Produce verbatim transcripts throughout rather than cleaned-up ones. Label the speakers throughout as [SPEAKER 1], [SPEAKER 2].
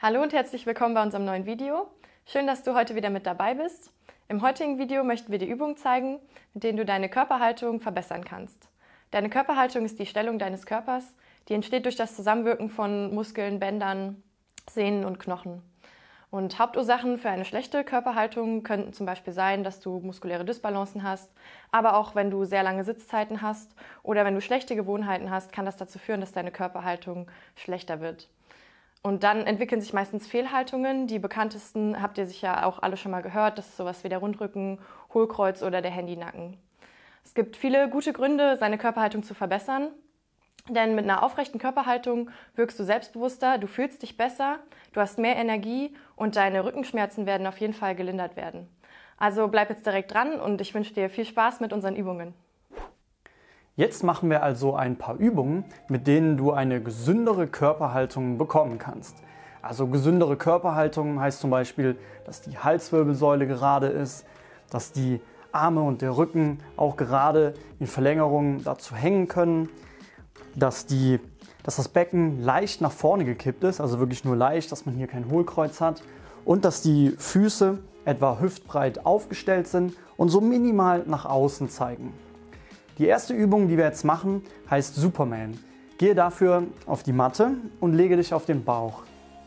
[SPEAKER 1] Hallo und herzlich willkommen bei unserem neuen Video. Schön, dass du heute wieder mit dabei bist. Im heutigen Video möchten wir dir Übungen zeigen, mit denen du deine Körperhaltung verbessern kannst. Deine Körperhaltung ist die Stellung deines Körpers, die entsteht durch das Zusammenwirken von Muskeln, Bändern, Sehnen und Knochen. Und Hauptursachen für eine schlechte Körperhaltung könnten zum Beispiel sein, dass du muskuläre Dysbalancen hast, aber auch wenn du sehr lange Sitzzeiten hast oder wenn du schlechte Gewohnheiten hast, kann das dazu führen, dass deine Körperhaltung schlechter wird. Und dann entwickeln sich meistens Fehlhaltungen. Die bekanntesten habt ihr sicher auch alle schon mal gehört. Das ist sowas wie der Rundrücken, Hohlkreuz oder der Handynacken. Es gibt viele gute Gründe, seine Körperhaltung zu verbessern. Denn mit einer aufrechten Körperhaltung wirkst du selbstbewusster, du fühlst dich besser, du hast mehr Energie und deine Rückenschmerzen werden auf jeden Fall gelindert werden. Also bleib jetzt direkt dran und ich wünsche dir viel Spaß mit unseren Übungen.
[SPEAKER 2] Jetzt machen wir also ein paar Übungen, mit denen du eine gesündere Körperhaltung bekommen kannst. Also gesündere Körperhaltung heißt zum Beispiel, dass die Halswirbelsäule gerade ist, dass die Arme und der Rücken auch gerade in Verlängerung dazu hängen können, dass, die, dass das Becken leicht nach vorne gekippt ist, also wirklich nur leicht, dass man hier kein Hohlkreuz hat und dass die Füße etwa hüftbreit aufgestellt sind und so minimal nach außen zeigen. Die erste Übung, die wir jetzt machen, heißt Superman. Gehe dafür auf die Matte und lege dich auf den Bauch.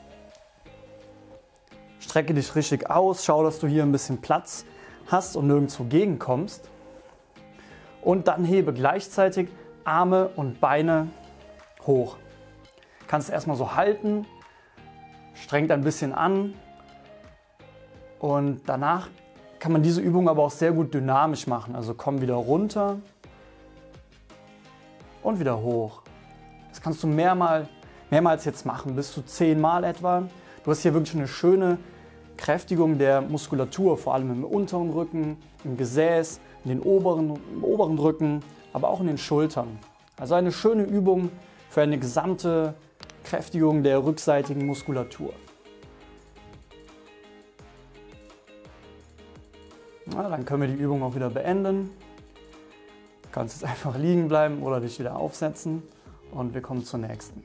[SPEAKER 2] Strecke dich richtig aus, schau, dass du hier ein bisschen Platz hast und nirgendwo gegenkommst. Und dann hebe gleichzeitig Arme und Beine hoch. Kannst erstmal so halten, strengt ein bisschen an und danach kann man diese Übung aber auch sehr gut dynamisch machen. Also komm wieder runter und wieder hoch. Das kannst du mehrmal, mehrmals jetzt machen, bis zu zehnmal etwa. Du hast hier wirklich eine schöne Kräftigung der Muskulatur, vor allem im unteren Rücken, im Gesäß, in den oberen, im oberen Rücken, aber auch in den Schultern. Also eine schöne Übung für eine gesamte Kräftigung der rückseitigen Muskulatur. Na, dann können wir die Übung auch wieder beenden. Du kannst jetzt einfach liegen bleiben oder dich wieder aufsetzen und wir kommen zur nächsten.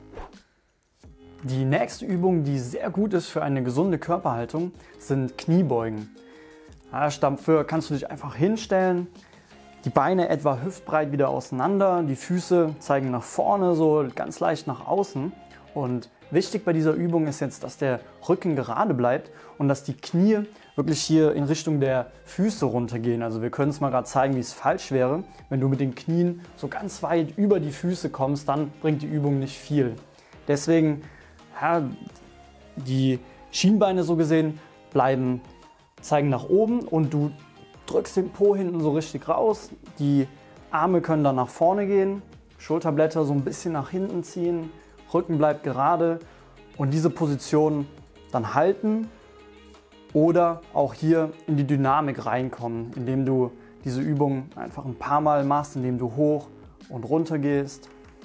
[SPEAKER 2] Die nächste Übung, die sehr gut ist für eine gesunde Körperhaltung, sind Kniebeugen. Dafür kannst du dich einfach hinstellen, die Beine etwa hüftbreit wieder auseinander, die Füße zeigen nach vorne, so ganz leicht nach außen. Und wichtig bei dieser Übung ist jetzt, dass der Rücken gerade bleibt und dass die Knie wirklich hier in Richtung der Füße runtergehen. Also wir können es mal gerade zeigen, wie es falsch wäre. Wenn du mit den Knien so ganz weit über die Füße kommst, dann bringt die Übung nicht viel. Deswegen, ja, die Schienbeine so gesehen bleiben, zeigen nach oben und du drückst den Po hinten so richtig raus. Die Arme können dann nach vorne gehen, Schulterblätter so ein bisschen nach hinten ziehen, Rücken bleibt gerade und diese Position dann halten oder auch hier in die Dynamik reinkommen, indem du diese Übung einfach ein paar Mal machst, indem du hoch und runter gehst.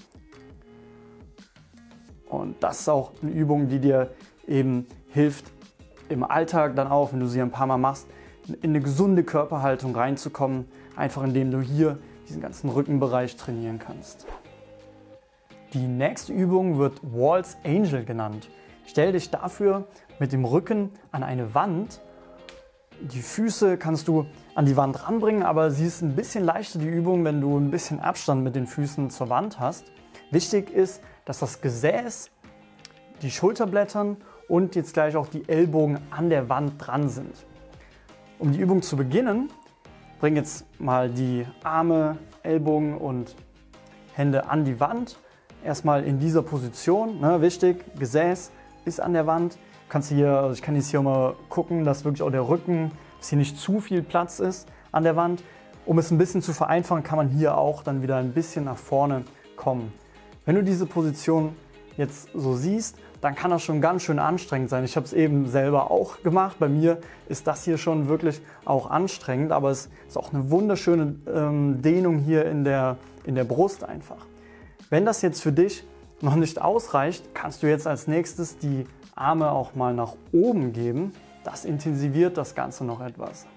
[SPEAKER 2] Und das ist auch eine Übung, die dir eben hilft, im Alltag dann auch, wenn du sie ein paar Mal machst, in eine gesunde Körperhaltung reinzukommen, einfach indem du hier diesen ganzen Rückenbereich trainieren kannst. Die nächste Übung wird Waltz Angel genannt. Stell dich dafür mit dem Rücken an eine Wand. Die Füße kannst du an die Wand ranbringen, aber sie ist ein bisschen leichter, die Übung, wenn du ein bisschen Abstand mit den Füßen zur Wand hast. Wichtig ist, dass das Gesäß, die Schulterblättern und jetzt gleich auch die Ellbogen an der Wand dran sind. Um die Übung zu beginnen, bring jetzt mal die Arme, Ellbogen und Hände an die Wand. Erstmal in dieser Position, ne, wichtig, Gesäß ist an der Wand. Kannst du hier, also ich kann jetzt hier mal gucken, dass wirklich auch der Rücken, dass hier nicht zu viel Platz ist an der Wand. Um es ein bisschen zu vereinfachen, kann man hier auch dann wieder ein bisschen nach vorne kommen. Wenn du diese Position jetzt so siehst, dann kann das schon ganz schön anstrengend sein. Ich habe es eben selber auch gemacht. Bei mir ist das hier schon wirklich auch anstrengend, aber es ist auch eine wunderschöne ähm, Dehnung hier in der, in der Brust einfach. Wenn das jetzt für dich noch nicht ausreicht, kannst du jetzt als nächstes die Arme auch mal nach oben geben. Das intensiviert das Ganze noch etwas.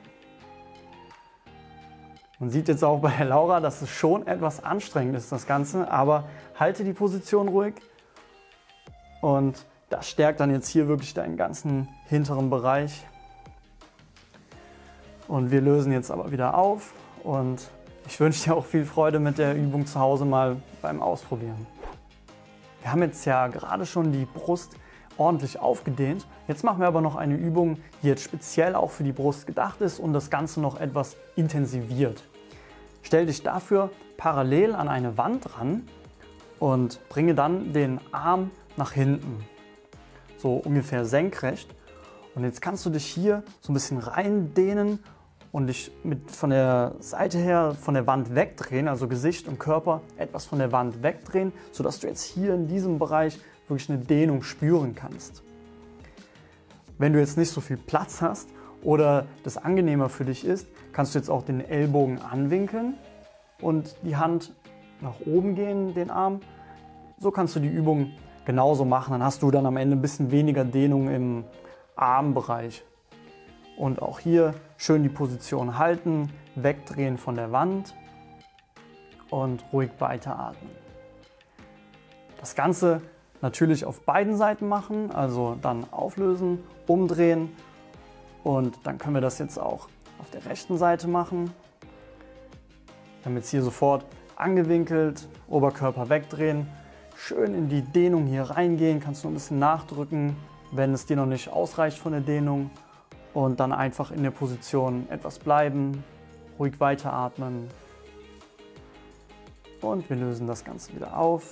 [SPEAKER 2] Man sieht jetzt auch bei der Laura, dass es schon etwas anstrengend ist, das Ganze, aber halte die Position ruhig und Das stärkt dann jetzt hier wirklich deinen ganzen hinteren Bereich. Und wir lösen jetzt aber wieder auf und ich wünsche dir auch viel Freude mit der Übung zu Hause mal beim Ausprobieren. Wir haben jetzt ja gerade schon die Brust ordentlich aufgedehnt. Jetzt machen wir aber noch eine Übung, die jetzt speziell auch für die Brust gedacht ist und das Ganze noch etwas intensiviert. Stell dich dafür parallel an eine Wand ran und bringe dann den Arm nach hinten, so ungefähr senkrecht. Und jetzt kannst du dich hier so ein bisschen reindehnen und dich mit von der Seite her von der Wand wegdrehen, also Gesicht und Körper etwas von der Wand wegdrehen, sodass du jetzt hier in diesem Bereich wirklich eine Dehnung spüren kannst. Wenn du jetzt nicht so viel Platz hast oder das angenehmer für dich ist, kannst du jetzt auch den Ellbogen anwinkeln und die Hand nach oben gehen, den Arm. So kannst du die Übung genauso machen. Dann hast du dann am Ende ein bisschen weniger Dehnung im Armbereich. Und auch hier schön die Position halten, wegdrehen von der Wand und ruhig weiteratmen. Das Ganze natürlich auf beiden Seiten machen, also dann auflösen, umdrehen und dann können wir das jetzt auch auf der rechten Seite machen. Wir haben jetzt hier sofort angewinkelt, Oberkörper wegdrehen, schön in die Dehnung hier reingehen, kannst du ein bisschen nachdrücken, wenn es dir noch nicht ausreicht von der Dehnung. Und dann einfach in der Position etwas bleiben, ruhig weiteratmen. Und wir lösen das Ganze wieder auf.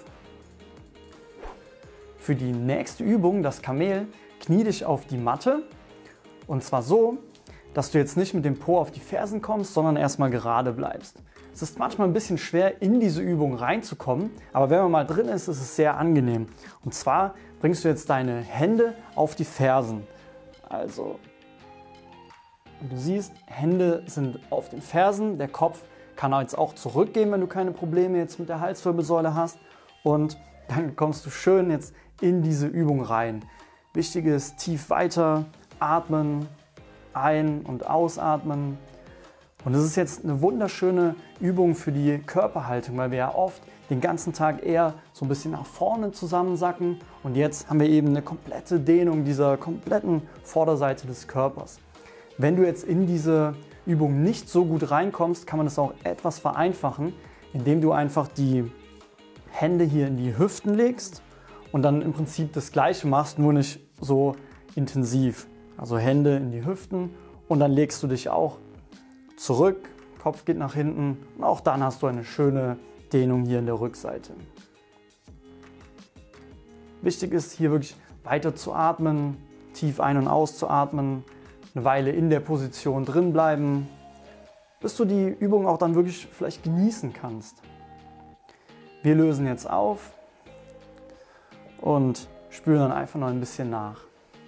[SPEAKER 2] Für die nächste Übung, das Kamel, knie dich auf die Matte. Und zwar so, dass du jetzt nicht mit dem Po auf die Fersen kommst, sondern erstmal gerade bleibst. Es ist manchmal ein bisschen schwer, in diese Übung reinzukommen, aber wenn man mal drin ist, ist es sehr angenehm. Und zwar bringst du jetzt deine Hände auf die Fersen. Also Und du siehst, Hände sind auf den Fersen, der Kopf kann jetzt auch zurückgehen, wenn du keine Probleme jetzt mit der Halswirbelsäule hast. Und dann kommst du schön jetzt in diese Übung rein. Wichtig ist, tief weiter atmen, ein- und ausatmen. Und das ist jetzt eine wunderschöne Übung für die Körperhaltung, weil wir ja oft den ganzen Tag eher so ein bisschen nach vorne zusammensacken. Und jetzt haben wir eben eine komplette Dehnung dieser kompletten Vorderseite des Körpers. Wenn du jetzt in diese Übung nicht so gut reinkommst, kann man das auch etwas vereinfachen, indem du einfach die Hände hier in die Hüften legst und dann im Prinzip das Gleiche machst, nur nicht so intensiv. Also Hände in die Hüften und dann legst du dich auch zurück, Kopf geht nach hinten und auch dann hast du eine schöne Dehnung hier in der Rückseite. Wichtig ist hier wirklich weiter zu atmen, tief ein- und auszuatmen, eine Weile in der Position drin bleiben, bis du die Übung auch dann wirklich vielleicht genießen kannst. Wir lösen jetzt auf und spüren dann einfach noch ein bisschen nach.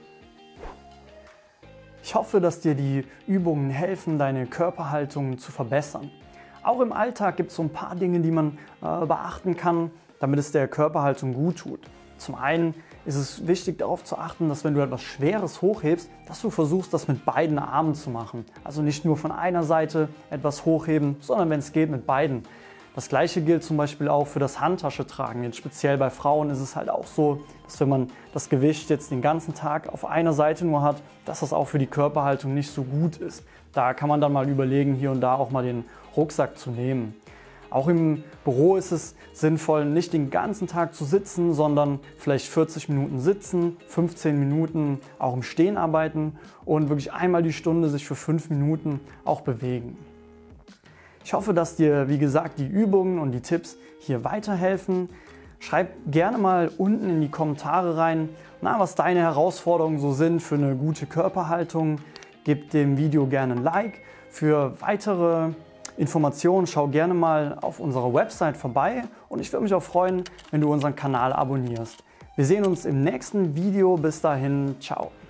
[SPEAKER 2] Ich hoffe, dass dir die Übungen helfen, deine Körperhaltung zu verbessern. Auch im Alltag gibt es so ein paar Dinge, die man äh, beachten kann, damit es der Körperhaltung gut tut. Zum einen ist es wichtig, darauf zu achten, dass wenn du etwas Schweres hochhebst, dass du versuchst, das mit beiden Armen zu machen. Also nicht nur von einer Seite etwas hochheben, sondern wenn es geht, mit beiden. Das Gleiche gilt zum Beispiel auch für das Handtaschetragen. Jetzt speziell bei Frauen ist es halt auch so, dass wenn man das Gewicht jetzt den ganzen Tag auf einer Seite nur hat, dass das auch für die Körperhaltung nicht so gut ist. Da kann man dann mal überlegen, hier und da auch mal den Rucksack zu nehmen. Auch im Büro ist es sinnvoll, nicht den ganzen Tag zu sitzen, sondern vielleicht vierzig Minuten sitzen, fünfzehn Minuten auch im Stehen arbeiten und wirklich einmal die Stunde sich für fünf Minuten auch bewegen. Ich hoffe, dass dir, wie gesagt, die Übungen und die Tipps hier weiterhelfen. Schreib gerne mal unten in die Kommentare rein, na, was deine Herausforderungen so sind für eine gute Körperhaltung. Gib dem Video gerne ein Like. Für weitere Informationen schau gerne mal auf unserer Website vorbei und ich würde mich auch freuen, wenn du unseren Kanal abonnierst. Wir sehen uns im nächsten Video. Bis dahin, ciao.